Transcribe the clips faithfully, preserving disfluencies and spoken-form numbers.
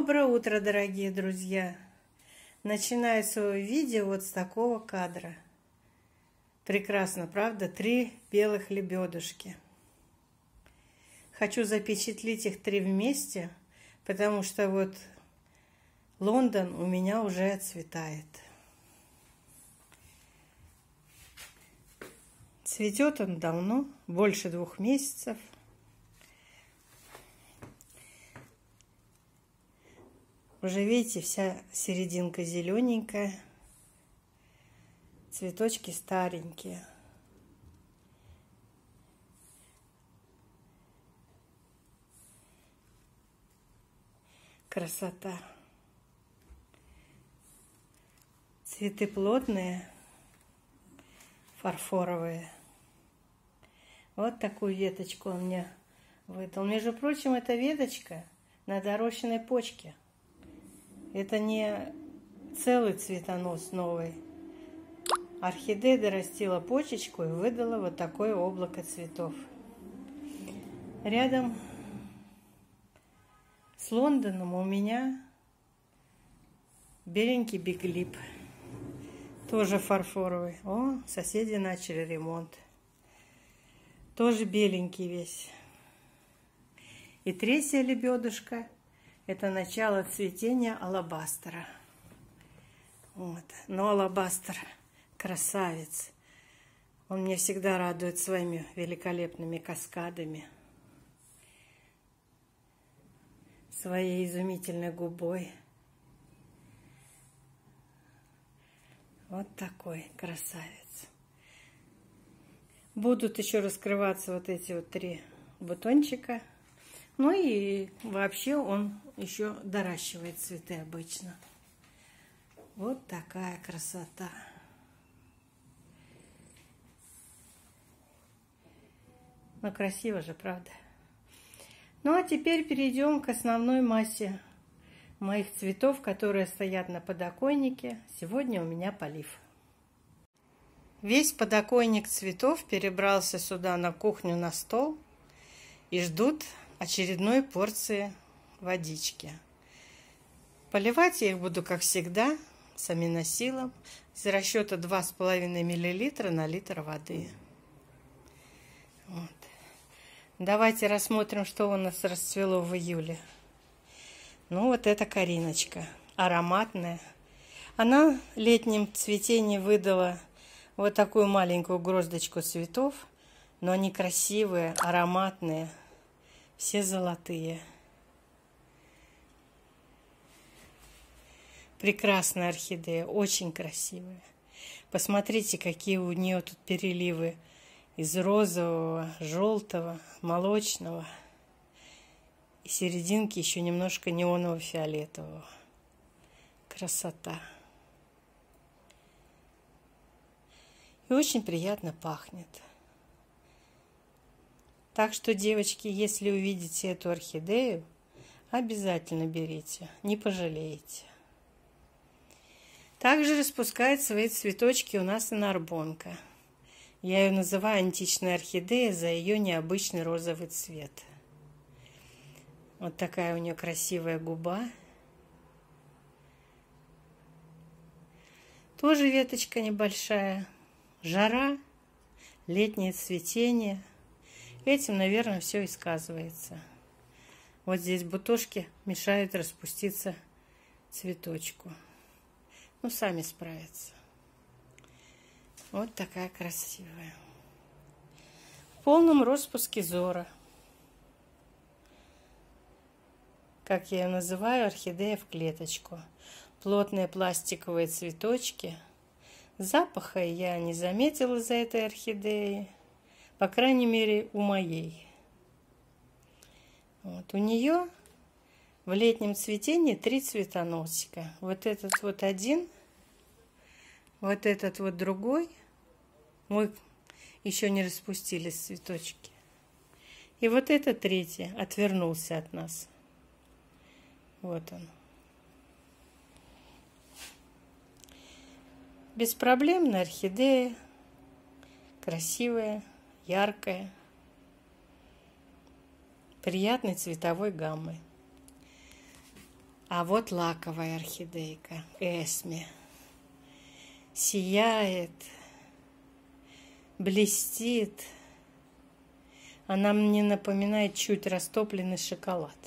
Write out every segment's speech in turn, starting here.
Доброе утро, дорогие друзья! Начинаю свое видео вот с такого кадра. Прекрасно, правда? Три белых лебедушки. Хочу запечатлеть их три вместе, потому что вот Лондон у меня уже отцветает. Цветет он давно, больше двух месяцев. Уже видите, вся серединка зелененькая, цветочки старенькие. Красота. Цветы плотные, фарфоровые. Вот такую веточку он мне выдал. Между прочим, эта веточка на дорощенной почке. Это не целый цветонос новый. Орхидея дорастила почечку и выдала вот такое облако цветов. Рядом с Лондоном у меня беленький биглип. Тоже фарфоровый. О, соседи начали ремонт. Тоже беленький весь. И третья лебедушка. Это начало цветения алабастера. Вот. Но алабастер красавец. Он меня всегда радует своими великолепными каскадами. Своей изумительной губой. Вот такой красавец. Будут еще раскрываться вот эти вот три бутончика. Ну и вообще он еще доращивает цветы обычно. Вот такая красота. Ну, красиво же, правда? Ну, а теперь перейдем к основной массе моих цветов, которые стоят на подоконнике. Сегодня у меня полив. Весь подоконник цветов перебрался сюда на кухню на стол и ждут очередной порции водички. Поливать я их буду, как всегда, с аминосилом, из расчета два с половиной миллилитра на литр воды. Вот. Давайте рассмотрим, что у нас расцвело в июле. Ну, вот эта Кариночка, ароматная. Она в летнем цветении выдала вот такую маленькую гроздочку цветов, но они красивые, ароматные. Все золотые. Прекрасная орхидея, очень красивая. Посмотрите, какие у нее тут переливы из розового, желтого, молочного. И серединки еще немножко неоново-фиолетового. Красота. И очень приятно пахнет. Так что, девочки, если увидите эту орхидею, обязательно берите, не пожалеете. Также распускает свои цветочки у нас и нарбонка. Я ее называю античная орхидея за ее необычный розовый цвет. Вот такая у нее красивая губа. Тоже веточка небольшая. Жара, летнее цветение. Этим, наверное, все и сказывается. Вот здесь бутошки мешают распуститься цветочку. Ну, сами справятся. Вот такая красивая. В полном распуске зора. Как я ее называю, орхидея в клеточку. Плотные пластиковые цветочки. Запаха я не заметила за этой орхидеей. По крайней мере, у моей. Вот. У нее в летнем цветении три цветоносика. Вот этот вот один, вот этот вот другой. Мой еще не распустились цветочки. И вот этот третий отвернулся от нас. Вот он. Беспроблемная орхидея. Красивая. Яркая, приятной цветовой гаммы. А вот лаковая орхидейка Эсме. Сияет, блестит. Она мне напоминает чуть растопленный шоколад.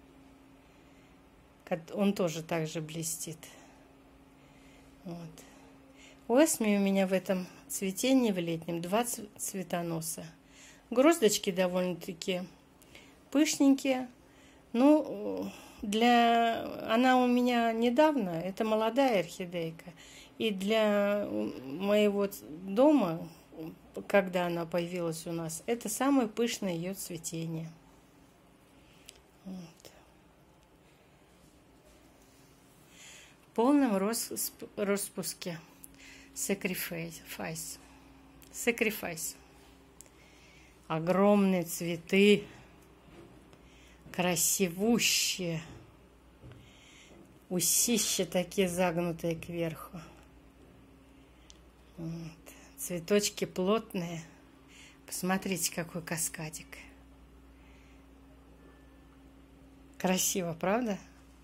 Он тоже так же блестит. Вот. У Эсме у меня в этом цветении в летнем два цветоноса. Гроздочки довольно-таки пышненькие. Ну, для... она у меня недавно, это молодая орхидейка. И для моего дома, когда она появилась у нас, это самое пышное ее цветение. Вот. В полном распуске. Sacrifice. Sacrifice. Огромные цветы. Красивущие. Усища такие загнутые кверху. Вот. Цветочки плотные. Посмотрите, какой каскадик. Красиво, правда?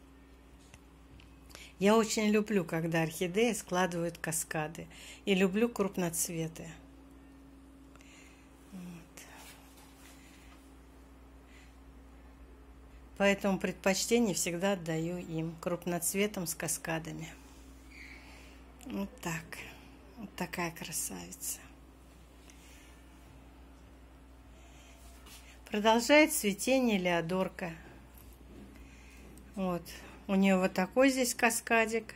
Я очень люблю, когда орхидеи складывают каскады. И люблю крупноцветы. Вот. Поэтому предпочтение всегда отдаю им, крупноцветам с каскадами. Вот так. Вот такая красавица. Продолжает цветение леодорка. Вот. У нее вот такой здесь каскадик.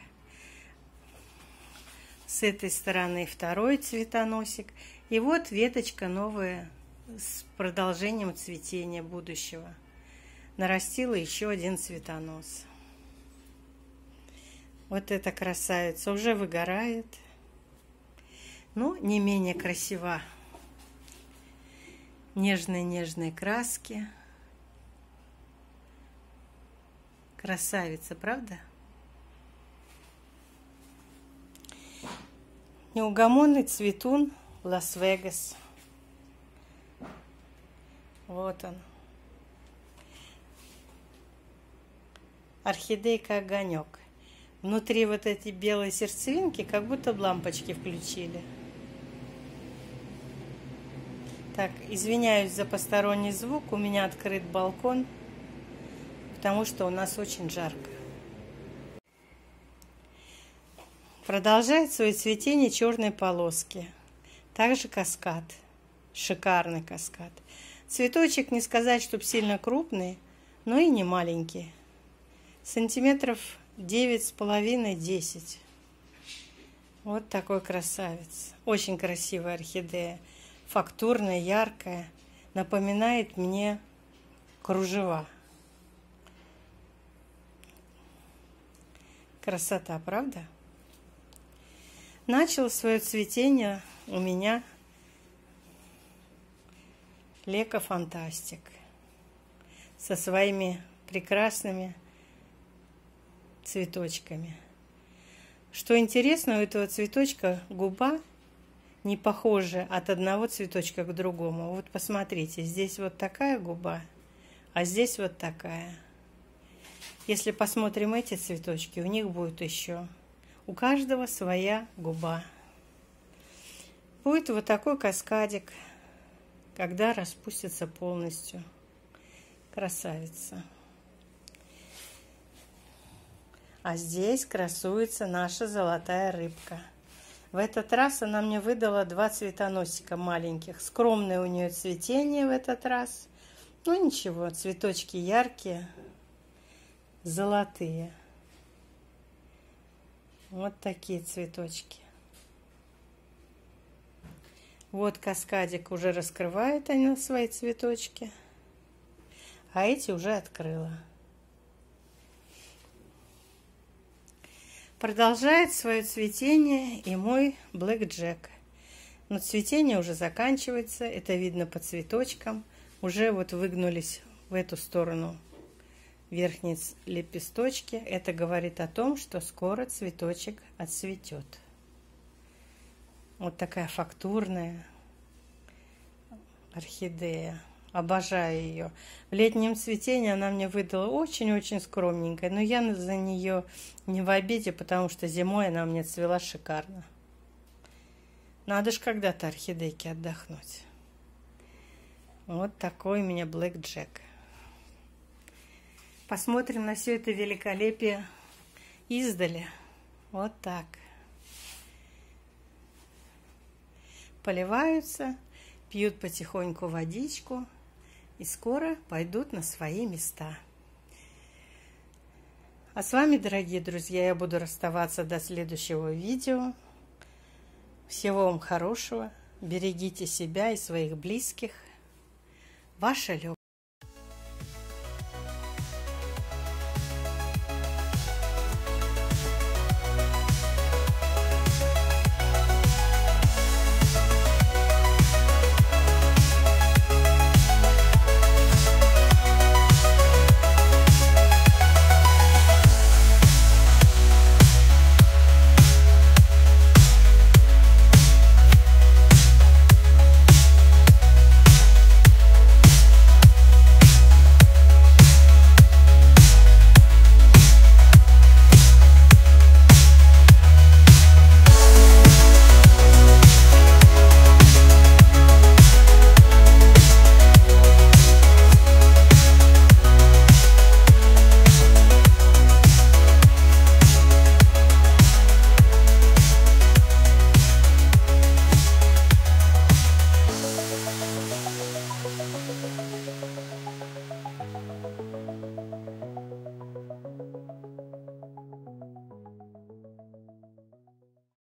С этой стороны второй цветоносик. И вот веточка новая с продолжением цветения будущего. Нарастила еще один цветонос. Вот эта красавица уже выгорает. Но не менее красива. Нежные-нежные краски. Красавица, правда? Неугомонный цветун Лас-Вегас. Вот он. Орхидейка огонек. Внутри вот эти белые сердцевинки, как будто лампочки включили. Так, извиняюсь за посторонний звук. У меня открыт балкон, потому что у нас очень жарко. Продолжает свое цветение черные полоски. Также каскад. Шикарный каскад. Цветочек, не сказать, чтобы сильно крупный, но и не маленький. Сантиметров девять с половиной — десять. Вот такой красавец. Очень красивая орхидея. Фактурная, яркая. Напоминает мне кружева. Красота, правда? Начал свое цветение у меня Лека Фантастик со своими прекрасными цветочками. Что интересно, у этого цветочка губа не похожа от одного цветочка к другому. Вот посмотрите, здесь вот такая губа, а здесь вот такая. Если посмотрим эти цветочки, у них будет еще у каждого своя губа. Будет вот такой каскадик, когда распустится полностью. Красавица. А здесь красуется наша золотая рыбка. В этот раз она мне выдала два цветоносика маленьких. Скромное у нее цветение в этот раз. Ну ничего, цветочки яркие, золотые. Вот такие цветочки. Вот каскадик уже раскрывает она свои цветочки. А эти уже открыла. Продолжает свое цветение и мой Блэк Джек. Но цветение уже заканчивается. Это видно по цветочкам. Уже вот выгнулись в эту сторону верхние лепесточки. Это говорит о том, что скоро цветочек отцветет. Вот такая фактурная орхидея. Обожаю ее. В летнем цветении она мне выдала очень-очень скромненькая, но я за нее не в обиде, потому что зимой она мне цвела шикарно. Надо ж когда-то орхидейке отдохнуть. Вот такой у меня Блэк Джек. Посмотрим на все это великолепие издали. Вот так. Поливаются, пьют потихоньку водичку и скоро пойдут на свои места. А с вами, дорогие друзья, я буду расставаться до следующего видео. Всего вам хорошего. Берегите себя и своих близких. Ваша Лёка.